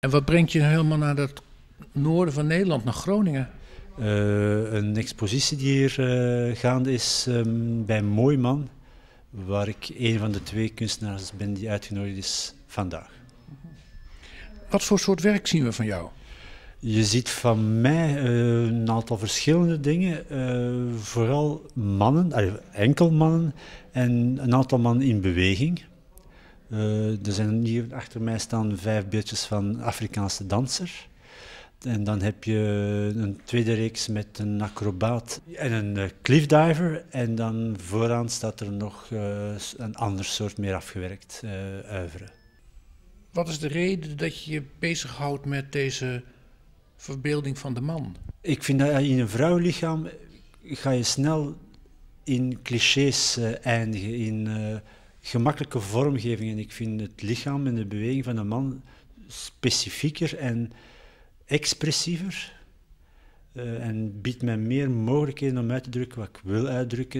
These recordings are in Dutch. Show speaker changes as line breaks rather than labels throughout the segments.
En wat brengt je helemaal naar het noorden van Nederland, naar Groningen?
Een expositie die hier gaande is bij Mooi Man, waar ik een van de 2 kunstenaars ben die uitgenodigd is vandaag.
Wat voor soort werk zien we van jou?
Je ziet van mij een aantal verschillende dingen, vooral mannen, enkel mannen en een aantal mannen in beweging. Er zijn hier achter mij staan 5 beeldjes van Afrikaanse dansers. En dan heb je een tweede reeks met een acrobaat en een cliffdiver. En dan vooraan staat er nog een ander soort meer afgewerkt oeuvre.
Wat is de reden dat je je bezighoudt met deze verbeelding van de man?
Ik vind dat in een vrouwenlichaam ga je snel in clichés eindigen, in gemakkelijke vormgeving. En ik vind het lichaam en de beweging van een man specifieker en expressiever. En biedt mij meer mogelijkheden om uit te drukken wat ik wil uitdrukken.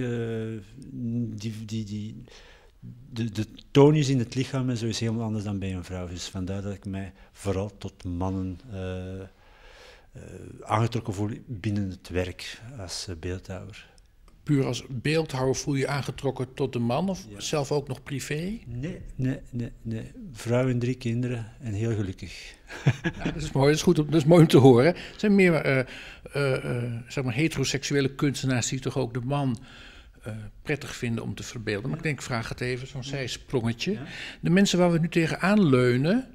De toon in het lichaam en zo is helemaal anders dan bij een vrouw. Dus vandaar dat ik mij vooral tot mannen aangetrokken voel binnen het werk als beeldhouwer.
Puur als beeldhouwer voel je je aangetrokken tot de man of zelf ook nog privé?
Nee. Vrouw en 3 kinderen en heel gelukkig.
Ja, dat is mooi, dat is mooi om te horen. Er zijn meer zeg maar heteroseksuele kunstenaars die toch ook de man prettig vinden om te verbeelden. Maar ik denk, ik vraag het even, zo'n zijsprongetje. Ja. De mensen waar we nu tegenaan leunen,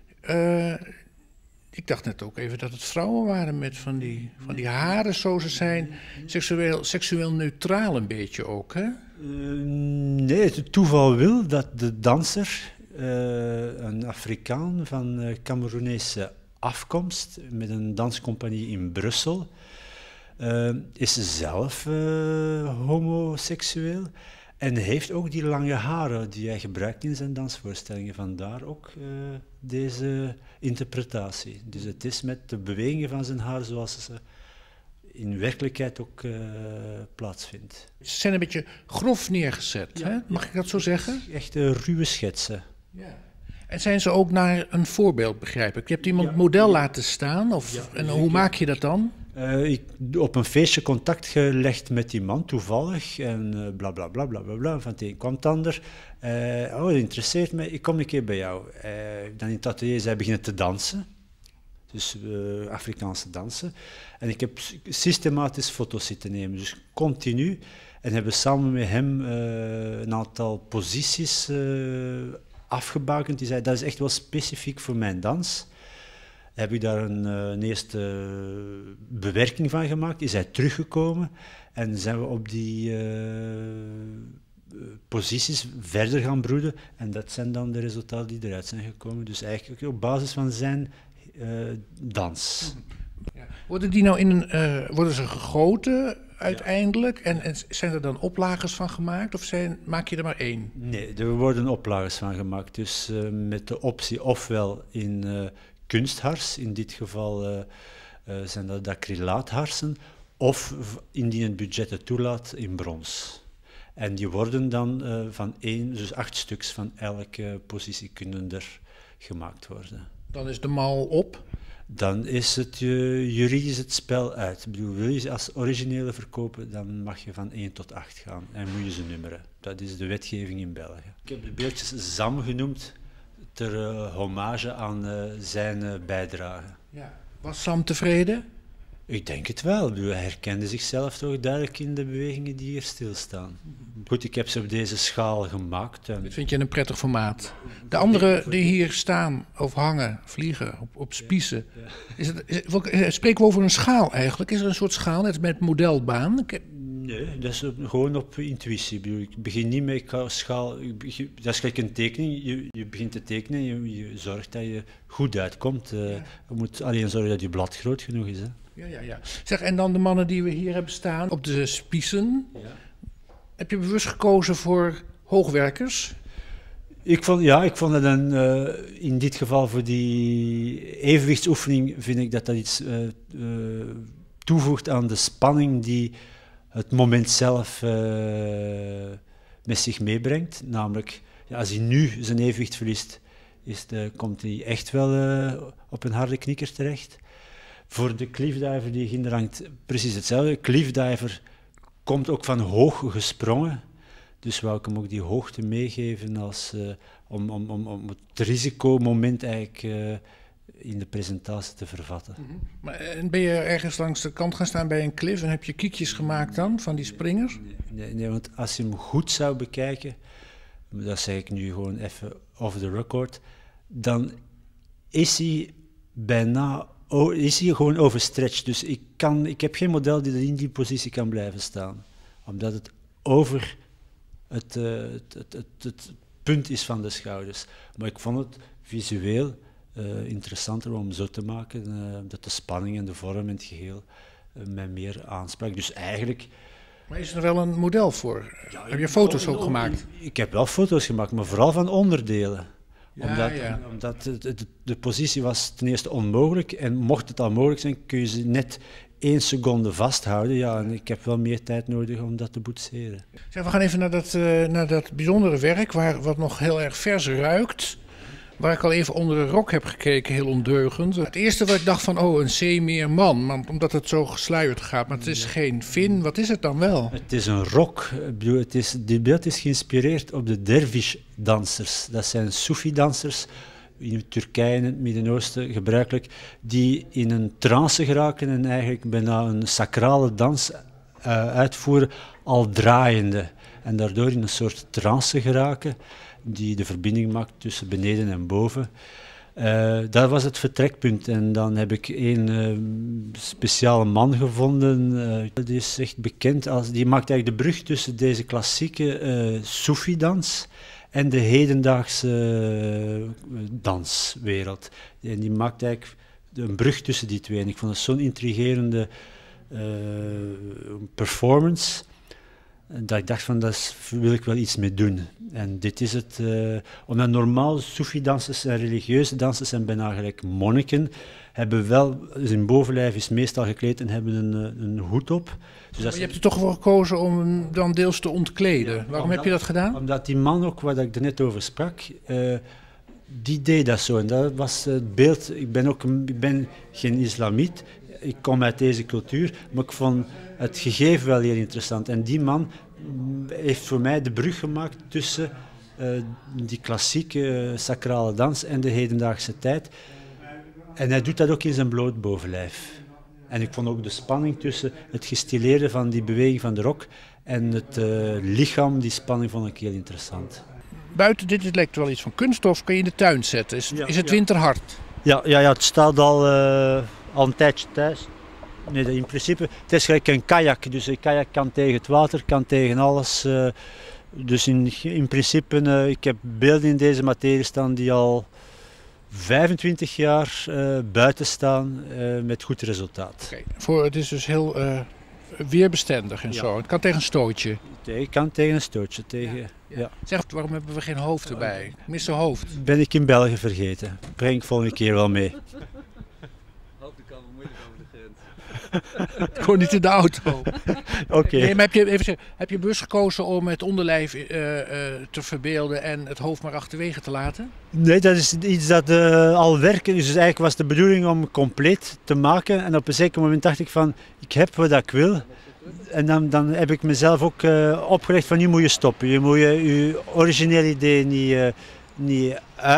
ik dacht net ook even dat het vrouwen waren met van die haren, zo ze zijn. Seksueel neutraal een beetje ook, hè?
Nee, het toeval wil dat de danser, een Afrikaan van Cameroenese afkomst, met een danscompagnie in Brussel, is zelf homoseksueel. En heeft ook die lange haren die hij gebruikt in zijn dansvoorstellingen. Vandaar ook deze interpretatie. Dus het is met de bewegingen van zijn haar zoals ze in werkelijkheid ook plaatsvindt.
Ze zijn een beetje grof neergezet, ja, hè? Mag ik dat zo zeggen?
Echt ruwe schetsen.
Ja. En zijn ze ook naar een voorbeeld, begrijp ik? Je hebt iemand model laten staan, en hoe maak je dat dan?
Ik op een feestje contact gelegd met die man, toevallig, en blablabla, van het een kwam het ander. Dat interesseert mij, ik kom een keer bij jou. Dan in het atelier is hij beginnen te dansen, dus Afrikaanse dansen. En ik heb systematisch foto's zitten nemen, dus continu. En hebben samen met hem een aantal posities afgebakend. Die zei, dat is echt wel specifiek voor mijn dans. Heb ik daar een eerste bewerking van gemaakt, is hij teruggekomen en zijn we op die posities verder gaan broeden en dat zijn dan de resultaten die eruit zijn gekomen. Dus eigenlijk op basis van zijn dans.
Ja. Worden die nou worden ze gegoten uiteindelijk en zijn er dan oplagers van gemaakt of maak je er maar 1?
Nee, er worden oplagers van gemaakt, dus met de optie ofwel in kunsthars, in dit geval zijn dat acrylaatharsen, of indien het budget het toelaat, in brons. En die worden dan van 1, dus 8 stuks van elke positie kunnen er gemaakt worden.
Dan is de mal op?
Dan is het juridisch het spel uit. Ik bedoel, wil je ze als originele verkopen, dan mag je van 1 tot 8 gaan en moet je ze nummeren. Dat is de wetgeving in België. Ik heb de beeldjes Zam genoemd, ter hommage aan zijn bijdrage.
Ja. Was Sam tevreden?
Ik denk het wel. Hij herkende zichzelf toch duidelijk in de bewegingen die hier stilstaan. Goed, ik heb ze op deze schaal gemaakt.
Dat vind je een prettig formaat. De andere die hier staan of hangen, vliegen, op spiezen. Spreken we over een schaal eigenlijk? Is er een soort schaal, net met modelbaan?
Nee, dat is gewoon op intuïtie. Ik begin niet met schaal. Dat is gelijk een tekening. Je begint te tekenen en je zorgt dat je goed uitkomt. Je moet alleen zorgen dat je blad groot genoeg is. Hè.
Ja. Zeg, en dan de mannen die we hier hebben staan op de spiezen. Ja. Heb je bewust gekozen voor hoogwerkers?
Ik vond dat in dit geval voor die evenwichtsoefening vind ik dat iets toevoegt aan de spanning die het moment zelf met zich meebrengt. Namelijk, als hij nu zijn evenwicht verliest, komt hij echt wel op een harde knikker terecht. Voor de cliffdiver die hinder hangt, precies hetzelfde. Cliffdiver komt ook van hoog gesprongen. Dus wou ik hem ook die hoogte meegeven om het risicomoment eigenlijk in de presentatie te vervatten.
Maar, en ben je ergens langs de kant gaan staan bij een cliff en heb je kiekjes gemaakt dan, van die springers?
Nee, want als je hem goed zou bekijken, dat zeg ik nu gewoon even off the record, dan is hij gewoon overstretched. Dus ik heb geen model die in die positie kan blijven staan. Omdat het over het punt is van de schouders. Maar ik vond het visueel interessanter om zo te maken, dat de spanning en de vorm in het geheel mij meer aansprak. Dus eigenlijk...
Maar is er wel een model voor? Heb je foto's ook gemaakt?
Ik heb wel foto's gemaakt, maar vooral van onderdelen.
Ja,
Omdat de positie was ten eerste onmogelijk. En mocht het al mogelijk zijn, kun je ze net 1 seconde vasthouden. Ja, en ik heb wel meer tijd nodig om dat te boetseren.
Zeg, we gaan even naar dat bijzondere werk, wat nog heel erg vers ruikt. Waar ik al even onder de rok heb gekeken, heel ondeugend. Het eerste wat ik dacht van, een zeemeerman, maar omdat het zo gesluierd gaat. Maar het is geen vin, wat is het dan wel?
Het is een rok. Die beeld is geïnspireerd op de dervish-dansers. Dat zijn Soefi-dansers, in Turkije en het Midden-Oosten gebruikelijk, die in een trance geraken en eigenlijk bijna een sacrale dans uitvoeren, al draaiende. En daardoor in een soort trance geraken, die de verbinding maakt tussen beneden en boven. Dat was het vertrekpunt. En dan heb ik een speciale man gevonden, die is echt bekend die maakt eigenlijk de brug tussen deze klassieke Soefi-dans en de hedendaagse danswereld. En die maakt eigenlijk een brug tussen die twee. En ik vond het zo'n intrigerende performance, dat ik dacht van, daar wil ik wel iets mee doen. En dit is het, omdat normaal Soefi-dansers en religieuze dansers zijn bijna gelijk monniken, hebben wel, zijn bovenlijf is meestal gekleed en hebben een hoed op. Dus
maar je hebt er toch voor gekozen om hem dan deels te ontkleden. Ja, waarom heb je dat gedaan?
Omdat die man ook, waar ik er net over sprak, die deed dat zo. En dat was het beeld. Ik ben geen islamiet, ik kom uit deze cultuur, maar ik vond het gegeven wel heel interessant. En die man heeft voor mij de brug gemaakt tussen die klassieke sacrale dans en de hedendaagse tijd. En hij doet dat ook in zijn bloot bovenlijf. En ik vond ook de spanning tussen het gestileerde van die beweging van de rok en het lichaam, die spanning vond ik heel interessant.
Buiten dit lijkt wel iets van kunststof, kan je in de tuin zetten. Is het winterhard?
Ja, het staat al een tijdje thuis. Nee, in principe, het is gelijk een kajak. Dus een kajak kan tegen het water, kan tegen alles. Dus in principe, ik heb beelden in deze materie staan die al 25 jaar buiten staan met goed resultaat.
Okay. Het is dus heel weerbestendig en zo. Het kan tegen een stootje.
Het kan tegen een stootje. Ja.
Zeg, waarom hebben we geen hoofd erbij? Ik mis een hoofd.
Ben ik in België vergeten. Breng ik volgende keer wel mee.
Hoofd kan moeilijk over de grens.
Gewoon niet in de auto.
Oké.
Nee, maar heb je bewust gekozen om het onderlijf te verbeelden en het hoofd maar achterwege te laten?
Nee, dat is iets dat al werkt. Dus eigenlijk was de bedoeling om compleet te maken. En op een zeker moment dacht ik van, ik heb wat ik wil. En dan heb ik mezelf ook opgelegd van, nu moet je stoppen. Je moet je originele idee niet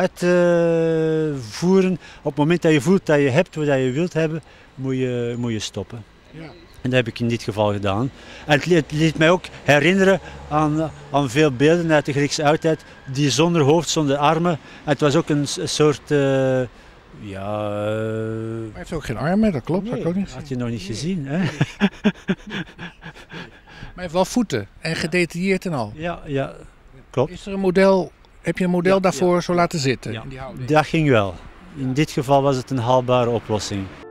uitvoeren. Op het moment dat je voelt dat je hebt wat je wilt hebben, moet je stoppen. Ja. En dat heb ik in dit geval gedaan. En het liet mij ook herinneren aan veel beelden uit de Griekse oudheid, die zonder hoofd, zonder armen. En het was ook een soort...
Hij heeft ook geen armen, dat klopt.
Nee,
dat ook niet
had je nog niet gezien. Hè?
Maar hij heeft wel voeten en gedetailleerd en al.
Ja, klopt.
Is er een model, heb je een model daarvoor zo laten zitten?
Ja. Dat ging wel. In dit geval was het een haalbare oplossing.